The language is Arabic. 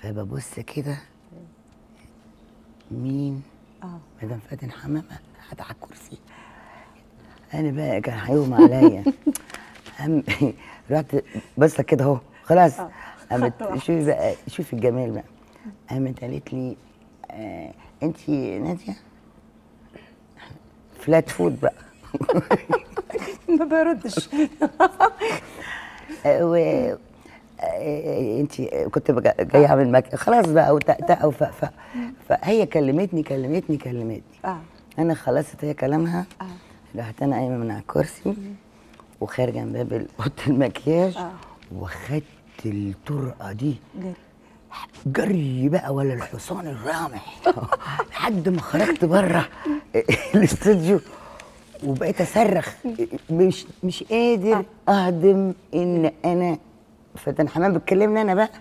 فببص كده، مين؟ مدام فاتن حمامه قاعده على الكرسي. انا بقى كان هيغمى عليا. رحت بصه كده اهو خلاص. قامت شوفي بقى، شوفي الجمال بقى. قامت قالت لي انت ناديه؟ فلات فود بقى. ما بردش. انت كنت جايه اعمل خلاص بقى وتقطع. فهي كلمتني. انا خلصت هي كلامها. رحت انا قايمه من على الكرسي وخارجه من باب اوضه المكياج وخدت الطرقه دي جري بقى ولا الحصان الرامح لحد ما خرجت بره الاستوديو وبقيت اصرخ مش قادر اهضم ان انا فاتن حمام بتكلمني انا بقى.